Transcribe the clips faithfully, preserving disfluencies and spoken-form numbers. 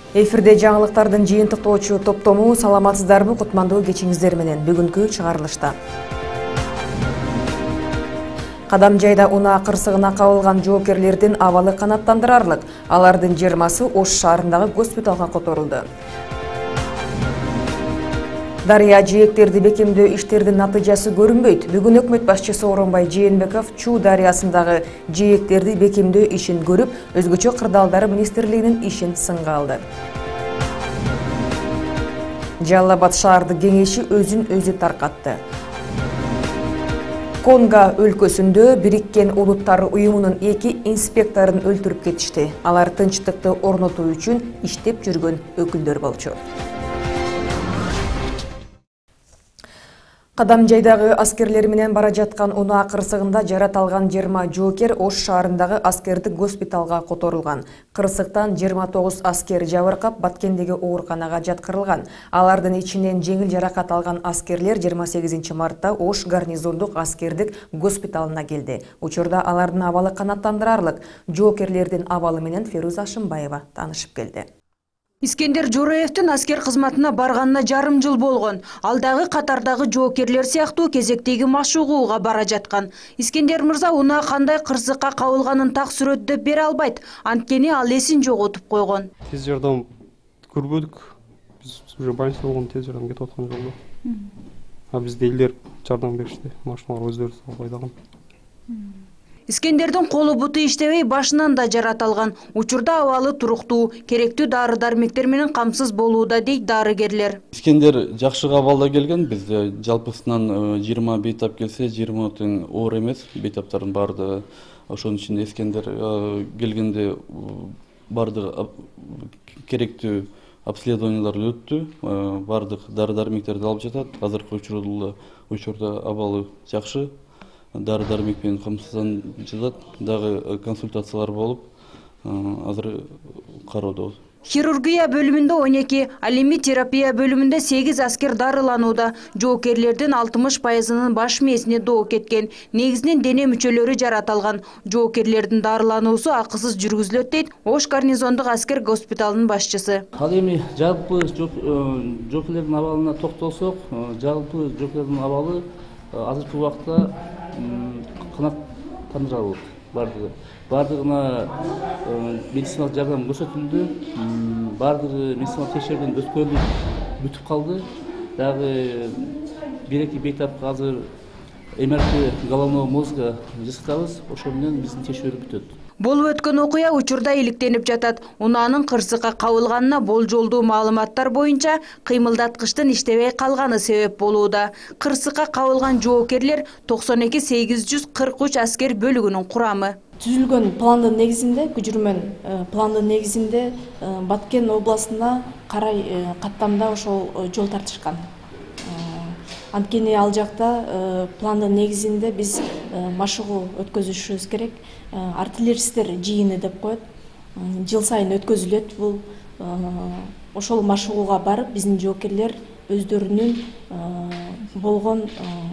Эфирде жаңылыктардын жыйынтыктоочу топтому саламатсыздарбы, кутмандуу кечиңиздер менен бүгүнкү чыгарылышта. Кадамжайда унаа кырсыгына кабылган жоокерлердин абалы канаттандырарлык. Алардын жыйырмасы Ош шаарындагы госпиталга которулду. Дарыя жээктерди бекемдөө иштердин натыйжасы көрүнбөйт. Бүгүн өкмөт башчысы Оронбай Жээнбеков Чуу дарыясындагы жээктерди бекемдөө ишин көрүп, өзгөчө кырдаалдары министрлигинин ишин сынга алды. Жалал Абад шаардык кеңеши өзүн өзү таркатты. Конго өлкөсүндө Бириккен Улуттар уюмунун эки инспекторун өлтүрүп кетишти. Алар тынчтыкты орнотуу үчүн иштеп жүргөн өкүлдөр болчу. Кадамжайдагы аскерлер менен бара жаткан унаа кырсыгында жарат алган жыйырма жоокер Ош шаарындагы аскердик госпиталга которулган. Кырсыктан жыйырма тогуз аскер жабыркап, Баткендеги ооруканага жаткырылган. Алардын ичинен жеңил жаракат алган аскерлер жыйырма сегизинчи мартта Ош гарнизондук аскердик госпиталына келди. Учурда алардын абалы канаттандырарлык. Жоокерлердин абалы менен Феруза Ашымбаева таанышып келди. Искендер Жореевтин аскер кызматына барганына жарым жыл болгон. Алдагы катардагы жоокерлер сыяктуу кезектеги машыгууга бара жаткан. Искендер мырза унаа кандай кырсыкка кабылганын так сүрөттөп бере албайт. Анткени ал эсин жоготуп койгон. Тез жардам көрбөдүк. Биз уже больница болгон тез жардам кетип аткан жолдо. А бизде элдер жардам беришти. Машиналар өздөрү салып айдаган. Искендердин колу буту иштебей, башынан да жарат алган. Учурда абалы туруктуу, керектүү дары-дармектер менен камсыз болууда дейт дарыгерлер. Искендер жакшы абалда келген. Биз жалпысынан жыйырма бейтап келсе, жыйырма тең оор эмес. Бейтаптардын баардыгы ошонун ичинде искендер келгенде баардыгы керектүү обследованиялар өттү. Баардык дары-дармектерди алып жатат. Азыркы учурда абалы жакшы. Дары-дармек менен камсызданып жатат. Дагы консультациялар болуп, азыр кароодобуз. Хирургия бөлүмүндө он эки, алими терапия бөлүмүндө сегиз аскер дарыланууда. Жоокерлердин алтымыш пайызынын баш мээсине доо кеткен. Негизинен дене мүчөлөрү жарат алган. Жоокерлердин дарылануусу акысыз жүргүзүлөт дейт Ош гарнизондук аскер госпиталынын башчысы. Ал эми жалпы жоокерлердин абалына токтолсок, жалпы жоокерлердин абалы азыркы убакта канаттандыралык. Бардыгы бардыгына медициналык жардам көрсөтүлдү. Бардыгы медициналык текшерүүдөн өткөрүлүп бүтүп калды. Дагы бир эки бейтапка азыр эм эр тэ головного мозга жасатабыз. Ошо менен биздин текшерүү бүтөт. Болуп өткөн окуя учурда иликтенип жатат. Унаанын кырсыкка кабылганына болжолдуу маалыматтар боюнча кыймылдаткычтын иштебей калганы себеп болууда. Кырсыкка кабылган жоокерлер токсон эки сегиз жүз кырк үч аскер бөлүгүнүн курамы. Түзүлгөн пландын негизинде, көчүрмөн пландын негизинде Баткен областына карай каттамда ошол жол тартышкан. Анткени ал жакта пландын негизинде биз машыгуу өткөзүшүбүз керек. Артиллеристер жыйыны деп коет. Жыл сайын өткөзүлөт бул. Ошол машыгууга барып, биздин жоокерлер өздөрүнүн болгон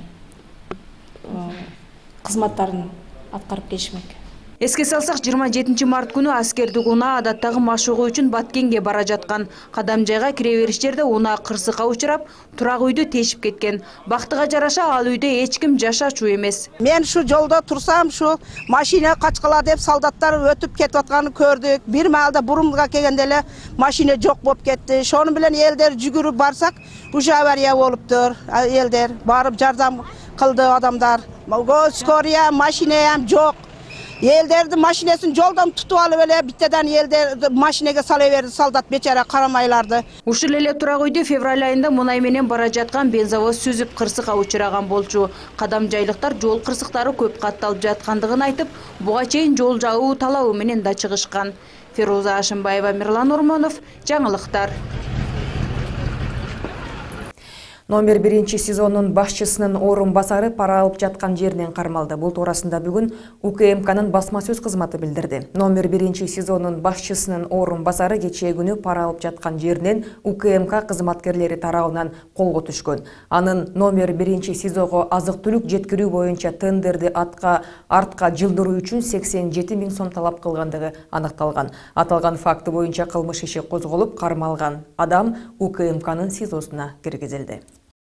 кызматтарын аткарып келишмек. Эске салсак, жыйырма жетинчи март күнү аскердик унаа адаттагы машыгуу үчүн Баткенге бара жаткан. Кадамжайга кире бериштерде унаа кырсыкка учурап, турак үйдү тешип кеткен. Бактыга жараша ал үйдө эч ким жашачу эмес. Мен шу жолдо турсам, шу машина качкыла деп солдаттар өтүп кетип атканын көрдүк. Бир маалда бурумга келгенде эле машина жок болуп кетти. Шону менен элдер жүгүрүп барсак, уже авария болуптур. Элдер барып жардам кылды адамдар. Скория машинам жок. Элдердин машинесин жолдон тутуп алып эле биттеден элдер машинеге сала берди, солдат бечара карамайларды. Ушул эле турак үйдө февраль айында мунай менен бара жаткан бензовоз сүзүп кырсыкка учураган болчу. Кадамжайлыктар жол кырсыктары көп катталып жаткандыгын айтып, буга чейин жол жабуу талабы менен да чыгышкан. Феруза Ашымбаева, Мирлан Ормонов, жаңылыктар. Номер биринчи сезонун башчысынын орун басары пара алып жаткан жеринен кармалды. Бул туурасында бүгүн У К М К'нын басма сөз кызматы билдирди. Номер биринчи сезонун башчысынын орун басары кечээ күнү пара алып жаткан жеринен У К М К кызматкерлери тарабынан колго түшкөн. Анын номер биринчи сезого азык-түлүк жеткирүү боюнча тендерди атка артка жылдыруу үчүн сексен жети миң сом талап кылгандыгы аныкталган. Аталган факты боюнча кылмыш иши козголуп, кармалган адам У К М К'нын СИЗОсуна киргизилди.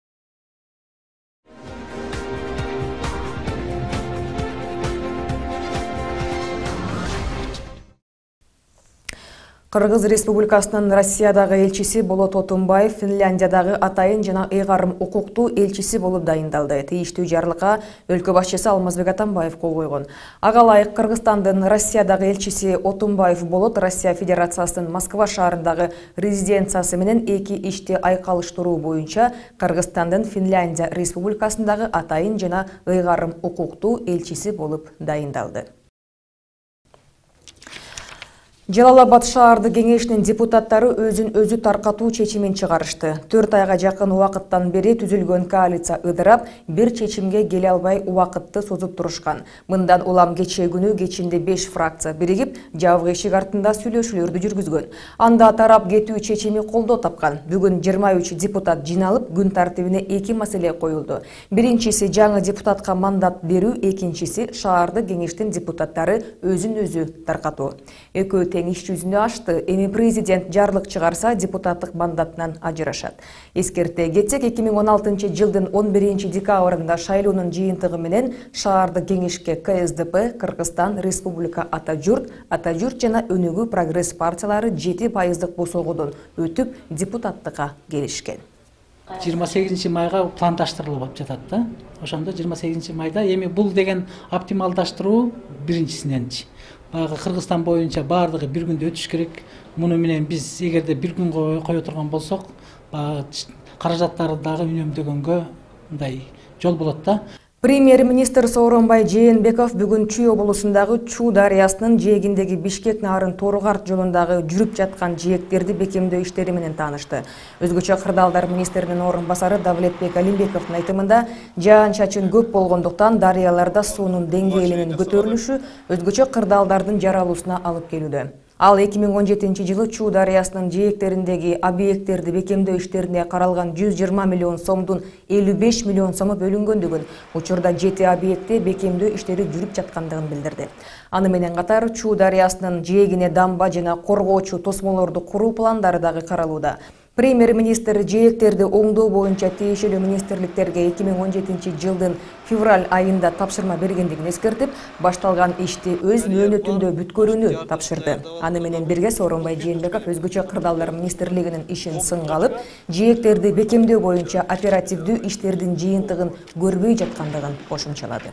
Кыргыз Республикасынын Россиядагы элчиси Болот Отунбаев Финляндиядагы атайын жана ыйгарым укуктуу элчиси болуп дайындалды. Тийиштүү жарлыкка өлкө башчысы Алмазбек Атамбаев кол койгон. Ага ылайык Кыргызстандын Россиядагы элчиси Отунбаев Болот Россия Федерациясынын Москва шаарындагы резиденциясы менен эки ишти айкалыштыруу боюнча Кыргызстандын Финляндия Республикасындагы атайын жана ыйгарым укуктуу элчиси болуп дайындалды. Жалал-Абад шаардык кеңешинин депутаттары өзүн өзү таркатуу чечимин чыгарышты. төрт айга жакын убакыттан бери түзүлгөн коалиция ыдырап, бир чечимге келе албай убакытты созуп турушкан. Мындан улам кечээ күнү кечинде беш фракция биригип, жабык эшик артында сүйлөшүүлөрдү жүргүзгөн. Анда тарап кетүү чечими колдоо тапкан. Бүгүн жыйырма үч депутат жиналып, күн тартибине эки маселе коюлду. Биринчиси жаңы депутатка мандат берүү, экинчиси шаардык кеңештин депутаттары өзүн өзү таркатуу. Экөө тең иш жүзүнө ашты. Эми президент жарлык чыгарса, депутаттык мандатынан ажырашат. Эскерте кетсек, эки миң он алтынчы жылдын он биринчи декабрында шайлоонун жыйынтыгы менен шаардык кеңешке К С Д П, Кыргызстан Республика Ата журт, Ата журт жана Өнүгүү прогресс партиялары жети пайыздык босогодон өтүп депутаттыкка келишкен. жыйырма сегизинчи майга пландаштырылып жатат да. Ошондо жыйырма сегизинчи майда эми бул деген оптималдаштыруу биринчисиненчи. Баягы Кыргызстан боюнча баардыгы бир күндө өтүш керек. Муну менен биз эгерде бир күн кое турган болсок, каражаттарды дагы үнөмдөгөнгө мындай жол болот да. Премьер-министр Сооронбай Жээнбеков бүгүн Чүй облусундагы Чуу дарыясынын жээгиндеги Бишкек нарын Торугарт жолундагы жүрүп жаткан жээктерди бекемдөө иштери менен таанышты. Өзгөчө кырдаалдар министринин орун басары Давлетбек Алимбековдун айтымында, жаан-чачын көп болгондуктан дарыяларда суунун деңгээлинин көтөрүлүшү өзгөчө кырдаалдардын жаралуусуна алып келүүдө. Ал эки миң он жетинчи жылы Чуу дарыясынын жээктериндеги объекттерди бекемдөө иштерине каралган жүз жыйырма миллион сомдун элүү беш миллион сому бөлүнгөндүгүн, учурда жети объектте бекемдөө иштери жүрүп жаткандыгын билдирди. Аны менен катар Чуу дарыясынын жээгине дамба жана коргоочу тосмолорду куруу пландары дагы каралууда. Премьер-министр жээктерди оңдоо боюнча тиешелүү министрликтерге эки миң он жетинчи жылдын февраль айында тапшырма бергендигин эскертип, башталган ишти өз мөөнөтүндө бүткөрүүнү тапшырды. Аны менен бирге Сооронбай Жээнбеков өзгөчө кырдаалдар министрлигинин ишин сынга алып, жээктерди бекемдөө боюнча оперативдүү иштердин жыйынтыгын көрбөй жаткандыгын кошумчалады.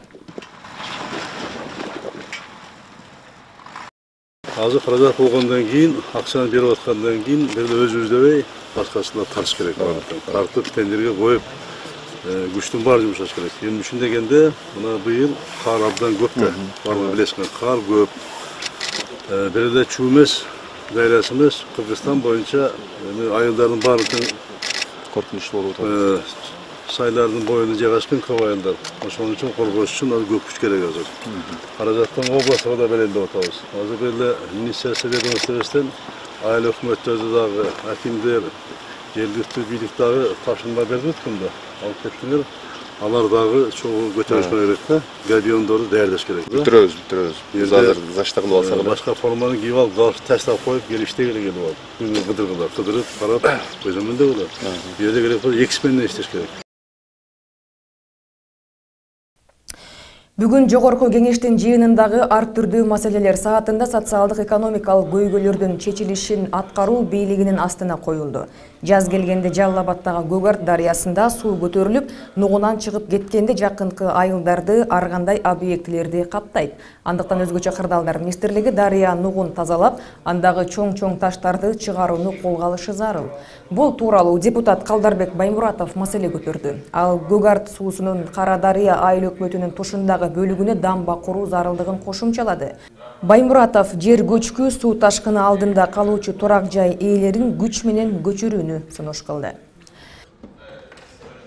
Азыр каражат болгондон кийин, акчаны берип аткандан кийин, бирде өзүбүздө башкасына тартыш керек. Тартып тендерге коюп, күчтүн баары жумшаш керек. Эми үчүн дегенде, мына быйыл кар абдан көп да. Баардыгы билесиңер, кар көп. Бирде Чуу эмес, дарыясы эмес, Кыргызстан боюнча айылдардын баары коркунучтуу болуп атат. Сайлардын боюнда жайгашкан көп айылдар. Ошон үчүн коргош үчүн көк күч керек азыр. Каражаттан областка да берели деп атабыз. Азыр эле министрлик ведомствосунан айыл өкмөттөрдү дагы акимдер, жергиликтүү бийлик дагы тапшырма берип өткөндө. Алып кеттиңер. Алар дагы чогуу көтөрүш керек да. Габиондорду даярдаш керек да. Бүтүрөбүз, бүтүрөбүз. Биз азыр зашта кылып алсак, башка форманы кийип алып, галстук тастап коюп, келиште керек келип алып. Күнү кыдыргылар, кыдырып, карап, көзөмөн да болот. Бу жерде керек болсо эки сменде иштеш керек. Бүгүн жогорку кеңештин жыйынындагы ар түрдүү маселелер саатында социалдык экономикалык көйгөйлөрдүн чечилишин аткаруу бийлигинин астына коюлду. Жаз келгенде Жалал-Абадтагы Көгарт дарыясында суу көтөрүлүп, нугунан чыгып кеткенде жакынкы айылдарды ар кандай объектилерди каптайт. Андыктан өзгөчө кырдаалдар министрлиги дарыя нугун тазалап, андагы чоң-чоң таштарды чыгарууну колго алышы зарыл. Бул тууралуу депутат Калдарбек Баймуратов маселе көтөрдү. Ал Көгарт суусунун Кара дарыя айыл өкмөтүнүн тушундагы бөлүгүнө дамба куруу зарылдыгын кошумчалады. Баймуратов жер көчкү суу ташкыны алдында калуучу турак жай ээлерин күч менен көчүрүүнү сунуш кылды.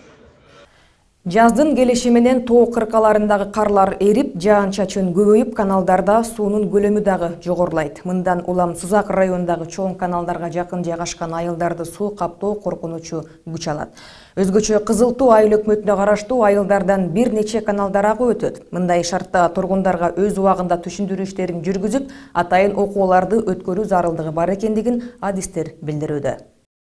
Жаздын келиши менен тоо кыркаларындагы карлар эрип, жаан-чачын көбөйүп, каналдарда суунун көлөмү дагы жогорулайт. Мындан улам Сузак районундагы чоң каналдарга жакын жайгашкан айылдарды суу каптоо коркунучу күч алат. Өзгөчө Кызыл Туу айыл өкмөтүнө караштуу айылдардан бир нече каналдар агып өтөт. Мындай шартта тургундарга өз убагында түшүндүрүү иштерин жүргүзүп, атайын окууларды өткөрүү зарылдыгы бар экендигин адистер билдирүүдө.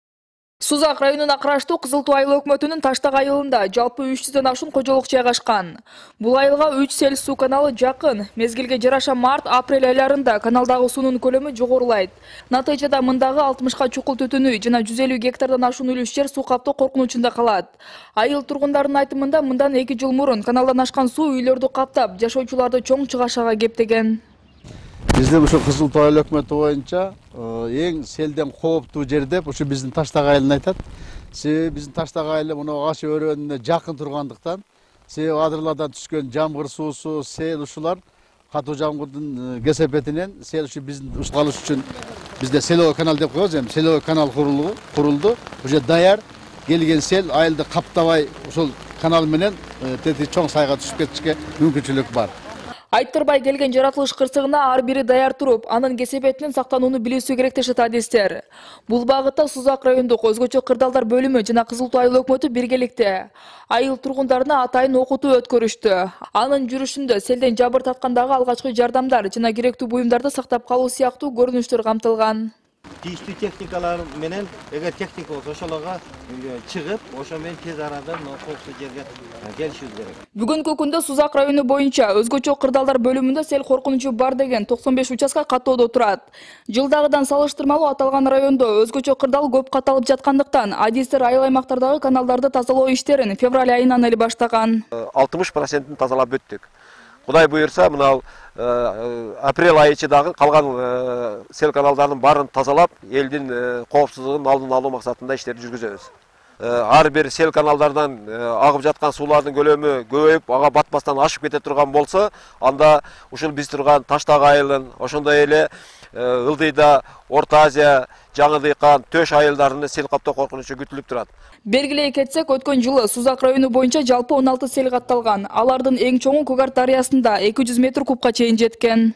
Сузак районуна караштуу Кызыл Туу айыл өкмөтүнүн Таштак айылында жалпы үч жүздөн ашуун кожолук жайгашкан. Бул айылга үч сел суу каналы жакын. Мезгилге жараша март-апрель айларында каналдагы суунун көлөмү жогорулайт. Натыйжада мындагы алтымышка чукул түтүнүү жана жүз элүү гектардан ашуун үлүш жер суу каптоо коркунучунда калат. Айыл тургундарынын айтымында мындан эки жыл мурун каналдан ашкан суу үйлөрдү каптап, жашоочуларды чоң чыгашага кептеген. Биздин ушу Кызыл Туу айыл өкмөтү боюнча эң селден кооптуу жер деп ушу биздин Таштак айылын айтат. Себеби биздин Таштак айылы мына Аш өрөөнүнө жакын тургандыктан, себеби адырлардан түшкөн жамгыр суусу, сел ушулар катуу жамгырдын кесепетинен сел ушу биздин ушкалыш үчүн бизде селовой канал деп коебуз, эми селовой канал курулду, курулду. Уже даяр келген сел айылды каптабай ушул канал менен тети чоң сайга түшүп кетишке мүмкүнчүлүк бар. Айттырбай келген жаратылыш кырсыгына ар бири даяр туруп, анын кесепетинен сактанууну билүүсү керек дешет адистер. Бул багытта Сузак райондук өзгөчө кырдаалдар бөлүмү жана Кызыл Туу айыл өкмөтү биргеликте айыл тургундарына атайын окутуу өткөрүштү. Анын жүрүшүндө селден жабыр тарткандагы алгачкы жардамдар жана керектүү буюмдарды сактап калуу сыяктуу көрүнүштөр камтылган. Тийиштүү техникалар менен, эгер техника болсо ошолорго чыгып, ошо менен тез арада коопсуз жерге келишибиз керек. Бүгүнкү күндө Сузак району боюнча өзгөчө кырдаалдар бөлүмүндө сел коркунучу бар деген токсон беш участка каттоодо турат. Жылдагыдан салыштырмалуу аталган райондо өзгөчө кырдаал көп катталып жаткандыктан, адистер айыл аймактардагы каналдарды тазалоо иштерин февраль айынан эле баштаган. алтымыш процентин тазалап бүттүк. Кудай буйрса, мына апрель айычы дагы калган сел каналдардын баарын тазалап, элдин коопсуздугун алдын алуу максатында иштерди жүргүзөбүз. Ар бир сел каналдардан агып жаткан суулардын көлөмү көбөйүп, ага батпастан ашып кете турган болсо, анда ушул биз турган Таштак айылын, ошондой эле Ылдыйда, Орто Азия, Жаңы Дыйкан, Төш айылдарында сел каптоо коркунучу күтүлүп турат. Белгилей кетсек, өткөн жылы Сузак району боюнча жалпы он алты сел катталган. Алардын эң чоңу Көгарт дарыясында эки жүз метр кубка чейин жеткен.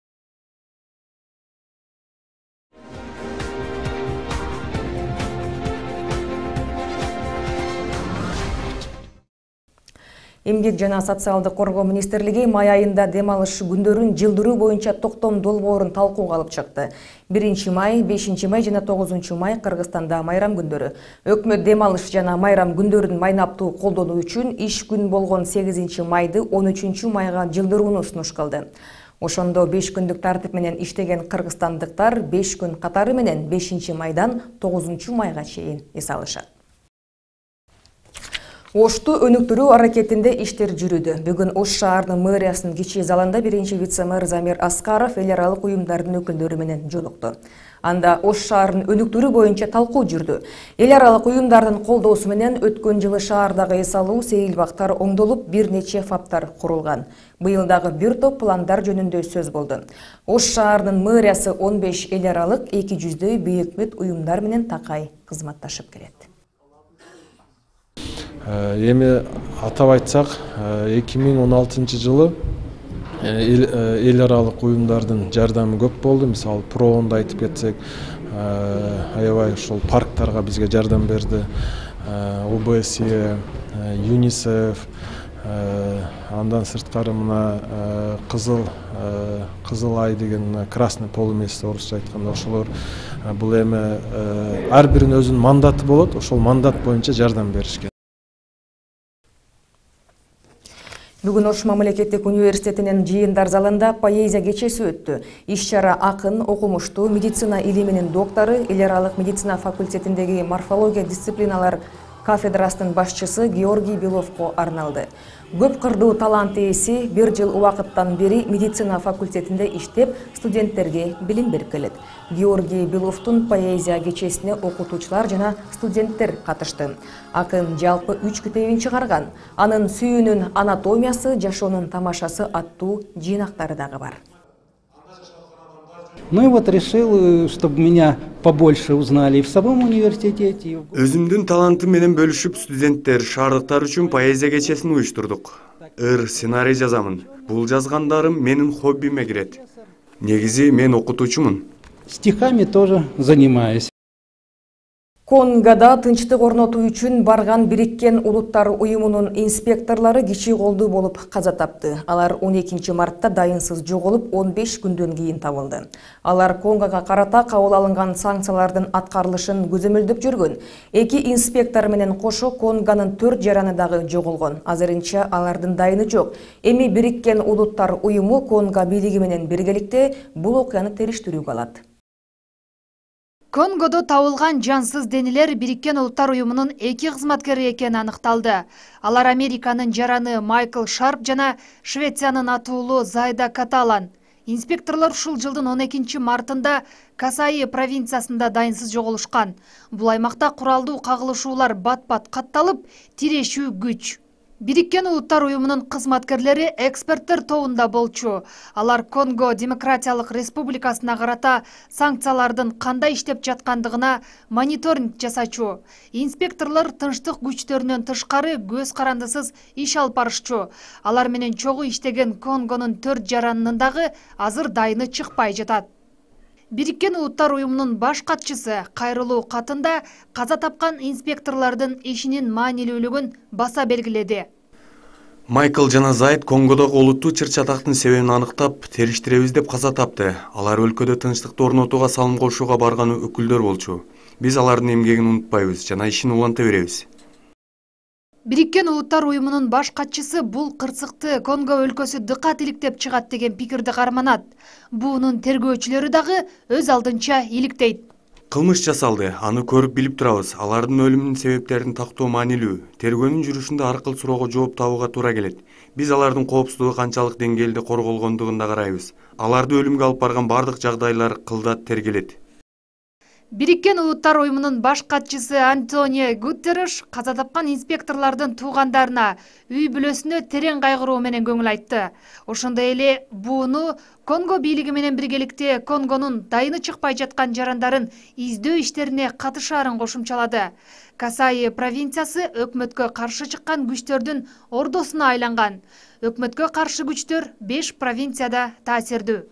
Эмгек жана социалдык коргоо министрлиги май айында дем алыш күндөрүн жылдыруу боюнча токтом долбоорун талкууга алып чыкты. биринчи май, бешинчи май жана тогузунчу май Кыргызстанда майрам күндөрү. Өкмөт дем алыш жана майрам күндөрүн майнаптуу колдонуу үчүн иш күн болгон сегизинчи майды он үчүнчү майга жылдырууну сунуш кылды. Ошондо беш күндүк тартип менен иштеген кыргызстандыктар беш күн катары менен бешинчи майдан тогузунчу майга чейин эс алышат. Ошту өнүктүрүү аракетинде иштер жүрүүдө. Бүгүн Ош шаарынын мэриясынын кичи залында биринчи вице-мэр Замир Аскаров эл аралык уюмдардын өкүлдөрү менен жолукту. Анда Ош шаарынын өнүктүрүү боюнча талкуу жүрдү. Эл аралык уюмдардын колдоосу менен өткөн жылы шаардагы эс алуу сейилбактар оңдолуп, бир нече фаптар курулган. Быйыл дагы бир топ пландар жөнүндө сөз болду. Ош шаарынын мэриясы он беш эл аралык эки жүздөй бейөкмөт уюмдар менен такай кызматташып келет. Эми атап айтсак, эки миң он алтынчы жылы эл аралык уюмдардын жардамы көп болду. Мисалы, Проонду айтып кетсек, аябай ошол парктарга бизге жардам берди. о бэ эс е, ЮНИСЕФ, андан сырткары мына кызыл кызыл ай деген красный полумесяц орусча айтканда ошолор бул эми ар биринин өзүнүн мандаты болот, ошол мандат боюнча жардам беришкен. Бүгүн Ош мамлекеттик университетинин жыйындар залында поэзия кечеси өттү. Иш-чара акын, окумуштуу, медицина илиминин доктору, эл аралык медицина факультетиндеги морфология дисциплиналар кафедрасынын башчысы Георгий Беловко арналды. Көп кырдуу талант ээси бир жыл убакыттан бери медицина факультетинде иштеп, студенттерге билим берип келет. Георгий Беловдун поэзия кечесине окутуучулар жана студенттер катышты. Акын жалпы үч китебин чыгарган. Анын сүйүүнүн анатомиясы, жашоонун тамашасы аттуу жыйнактары дагы бар. Ну и вот решил, чтобы меня побольше узнали и в самом университете. Өзүмдүн талантым менен бөлүшүп, студенттер, шаардыктар үчүн поэзия кечесин уюштурдук. Ыр, сценарий жазамын. Бул жазгандарым менин хоббиме кирет. Негизи мен окутуучумун. Стихами тоже занимаюсь. Конгода тынчтык орнотуу үчүн барган Бириккен Улуттар уюмунун инспекторлору кичи колдуу болуп каза тапты. Алар он экинчи мартта дайынсыз жоголуп он беш күндөн кийин табылды. Алар Конгога карата кабыл алынган санкциялардын аткарылышын көзөмөлдөп жүргөн. Эки инспектор менен кошо Конгонун төрт жараны дагы жоголгон. Азырынча алардын дайыны жок. Эми Бириккен Улуттар уюму Конго бийлиги менен биргеликте бул окуяны териштирүүгө алат. Конгодо табылган жансыз денелер Бириккен Улуттар уюмунун эки кызматкери экени аныкталды. Алар Американын жараны Майкл Шарп жана Швециянын атуулу Зайда Каталан. Инспекторлор ушул жылдын он экинчи мартында Касаи провинциясында дайынсыз жоголушкан. Бул аймакта куралдуу кагылышуулар бат-бат катталып, тирешүү күч. Бириккен Улуттар уюмунун кызматкерлери эксперттер тобунда болчу. Алар Конго Демократиялык Республикасына карата санкциялардын кандай иштеп жаткандыгына мониторинг жасачу. Инспекторлор тынчтык күчтөрүнөн тышкары көз карандысыз иш алып барышчу. Алар менен чогуу иштеген Конгонун төрт жаранынын дагы азыр дайыны чыкпай жатат. Бириккен Улуттар уюмунун баш катчысы кайрылуу катында каза тапкан инспекторлордун ишинин маанилүүлүгүн баса белгиледи. Майкл жана Зайд Конгодогу олуттуу чыр-чатактын себебин аныктап, териштиребиз деп каза тапты. Алар өлкөдө тынчтыкты орнотууга салым кошууга барган өкүлдөр болчу. Биз алардын эмгегин унутпайбыз жана ишин уланта беребиз. Бириккен Улуттар уюмунун баш катчысы бул кырсыкты Конго өлкөсү дыкат иликтеп чыгат деген пикирди карманат. Буунун тергөөчүлөрү дагы өз алдынча иликтейт. Кылмыш жасалды, аны көрүп билип турабыз. Алардын өлүмүнүн себептерин тактоо маанилүү. Тергөөнүн жүрүшүндө ар кыл суроого жооп табууга туура келет. Биз алардын коопсуздугу канчалык деңгээлде корголгондугун да карайбыз. Аларды өлүмгө алып барган бардык жагдайлар кылдат тергелет. Бириккен Улуттар уюмунун баш катчысы Антонио Гутерреш каза тапкан инспекторлордун туугандарына, үй бүлөсүнө терең кайгыруу менен көңүл айтты. Ошондой эле бууну Конго бийлиги менен биргеликте Конгонун дайыны чыкпай жаткан жарандарын издөө иштерине катышаарын кошумчалады. Касаи провинциясы өкмөткө каршы чыккан күчтөрдүн ордосуна айланган. Өкмөткө каршы күчтөр беш провинцияда таасирдүү.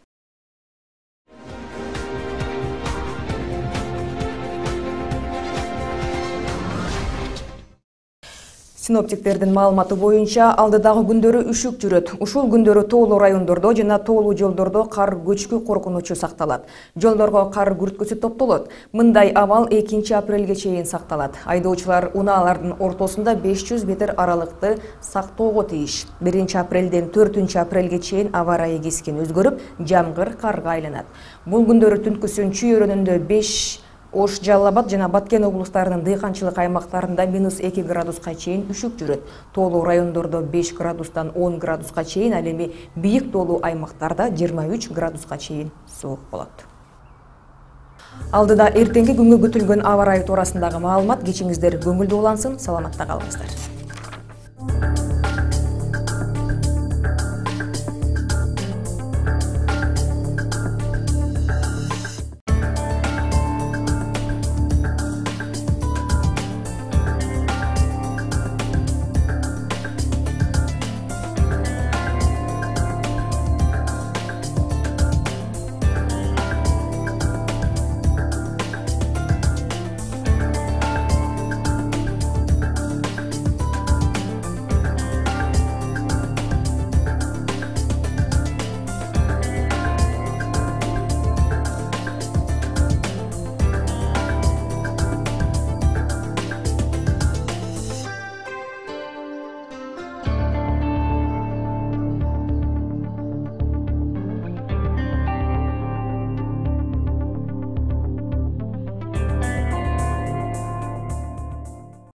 Синоптиктердин маалыматы боюнча алдыдагы күндөрү үшүк жүрөт. Ушул күндөрү тоолуу райондордо жана тоолуу жолдордо кар көчкү коркунучу сакталат. Жолдорго кар күрткүсү топтолот. Мындай абал экинчи апрелге чейин сакталат. Айдоочулар унаалардын ортосунда беш жүз метр аралыкты сактоого тийиш. биринчи апрелден төртүнчү апрелге чейин аба ырайы кескен өзгөрүп, жамгыр карга айланат. Бул күндөрү түнкүсүн чүйөрөнүндө беш Ош, Жалал-Абад жана Баткен облустарынын дыйканчылык аймактарында минус эки градуска чейин үшүк жүрөт. Тоолуу райондордо беш градустан он градуска чейин, ал эми бийик тоолуу аймактарда жыйырма үч градуска чейин суук болот. Алдыда эртеңки күнгө күтүлгөн аба ырайы туурасындагы маалымат. Кечиңиздер көңүлдүү улансын, саламатта калыңыздар.